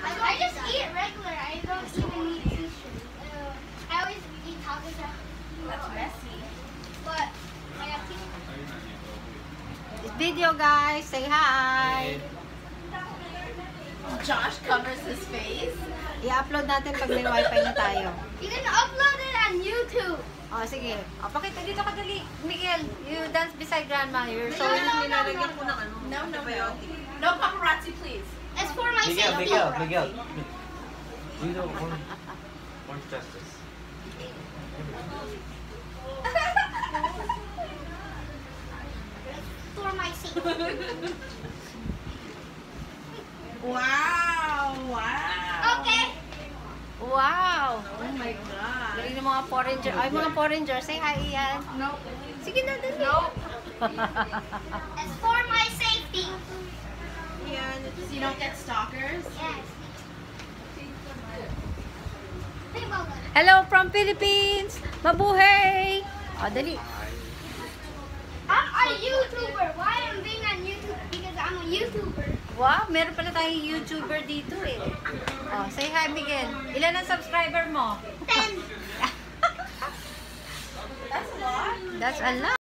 I just eat regular. I don't even eat sushi. I always eat tacos. That's messy. But I have tissue. Video guys, say hi. Josh covers his face. I-upload natin pag may wifi na tayo. You can upload it on YouTube. Oh, sige. Oh, pakita dito ka dali. Miguel, you dance beside grandma. You're showing Nilalagyan po ng ano. No, no paparazzi, please. It's for my safety. Miguel. You know, orange justice. For my safety. Wow! Okay. Wow! Oh my God. Galing ng mga foreigner. Ay, mga foreigner. Say hi, Ian. No. Sige na, dali. No. It's for my safety. Yeah, so you don't get stalkers? Yes. Hey, Mama. Hello from Philippines! Mabuhay! Oh, dali. I'm a YouTuber. Why am I being on YouTube? Because I'm a YouTuber. Wow, meron pala tayong YouTuber dito eh. Oh, say hi, Miguel. Ilan ang subscriber mo? 10. That's a lot. That's a lot.